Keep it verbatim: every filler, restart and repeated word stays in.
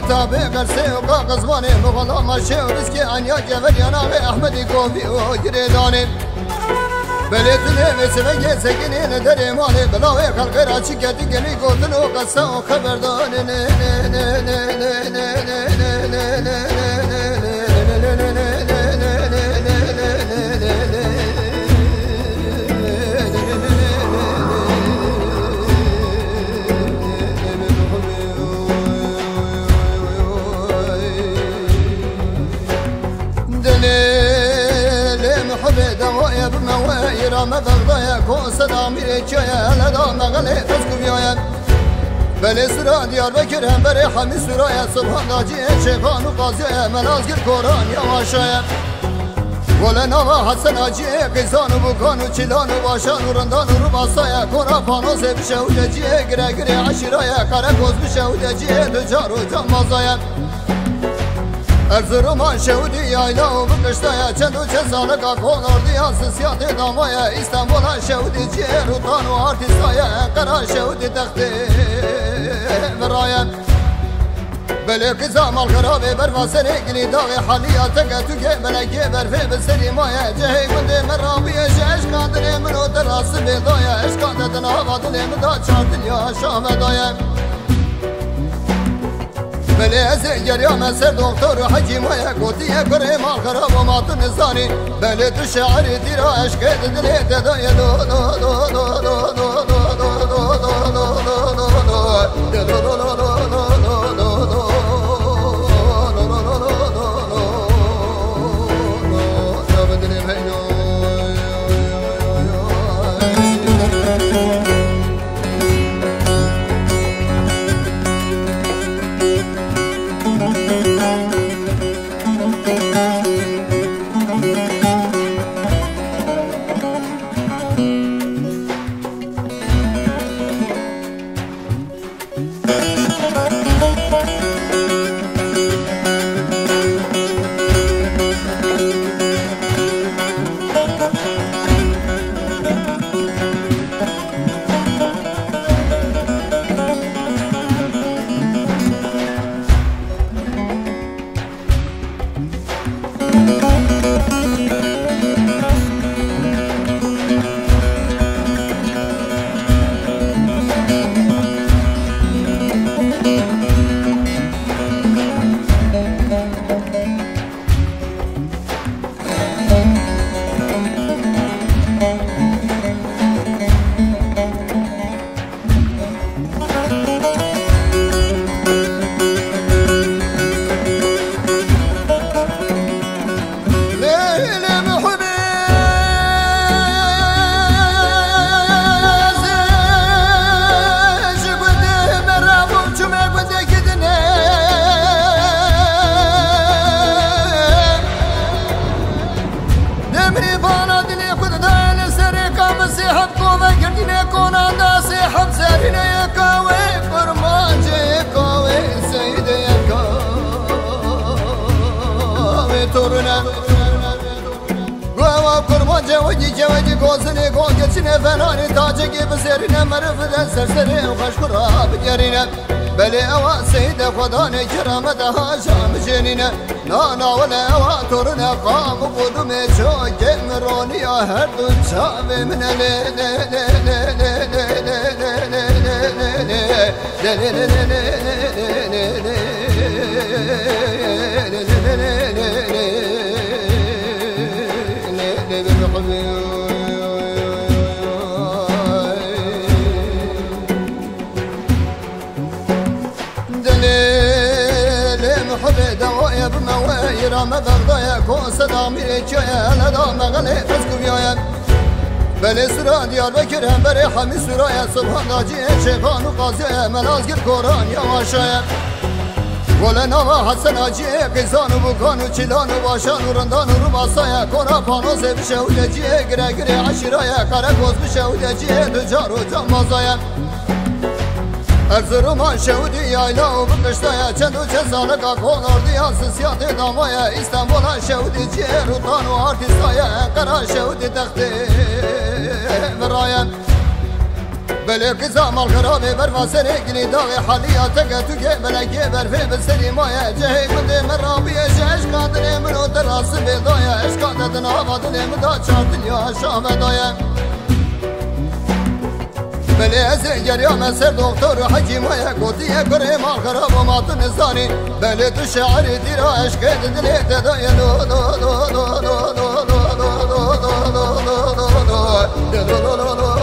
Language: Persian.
تابع قرسي وقاق زماني مغلا ماشي ورزقي عنيا جبل يناغي أحمدي كوفي وجريداني بليت لي سبقي سكيني ندري مالي بلاوي خلق راشي كاتي قلي قوتن وقصة وخبرداني يا بمواير ما بغضايا كون صدامي ريتشايا لدا مغلي تسكبيايا بلي سرا ديار بكر هم بري حمي سرايا سبحان داجي شيخان وقاضي منازقر كوران يواشايا ولا نوا حسن اجي قيسان وبكان وچلان وباشان ورندان ورباسايا كورا فانوس بشهودجي غرا غرا عشرايا كاراكوز بشهودجي تجار وجمازايا Erzurum şehudi yayla o bıkıştaya çendu çesalaka kolor diyası siyati damaya İstanbul'a şehudi ciğer utanu artistaya Ankara şehudi tekti veraya Beli kıza mal karabe bervasene gili dağı haliyata tüke meleke berfe beselimaya Cehe kundi merabiye şeş kandine min o terası bedaya Eşkandetin havadın emi da çartın ya şahmedaya بله زنجر يا مسر دكتور حكيم ويا قوتي كريم خراب وما تنزاني بله تشعر ترى عشق دلي تدايا دو دو دو دو دو دو دو دو دو جوجي جوجي قوسني قوم قتشني فناني تاجي بسيرنا مرفدا سرسري وخشكرا بجرينا بلي اوا سيدة خداني كرامتها شام جنينا نانا ولا اوا تورنا قام قدومي شوك مروني يا هردو شامي من لي لي لي لي لي يا بمواير ما بغضايا كون صدامي ريتشايا لدا مغلي تسكبيايا بلي سرا ديار بكر هم بري حمي سرايا سبحان داجي شيخان وقاضي منازقر كوران يواشايا ولا نوا حسن اجي قيسان وبكان وچلان وباشان ورندان ورباسايا كورا فانوس بشهودجي غرا غرا عشرايا كاراكوز بشهودجي تجار وجمازايا Erzurum şehudi yayla o bıkıştaya çendu çesalaka kolor diyası siyati damaya İstanbul'a şehudi ciğer utanu artistaya Ankara şehudi tekti veraya بله قزام الخراب برفا سرقني داغي حالياتك تجي بلقي برفي بالسري مايا جهي من دي من رابي اش قادر منو دراس بضايا اش قادر نافض لي مدا شارت اليا شام دايا بله زنجر يا مسر دكتور حجي مايا قوتي كريم الخراب وما تنزاني بله تشعر ديرا اش قد دلي تدايا دو دو دو دو دو دو دو دو دو دو دو دو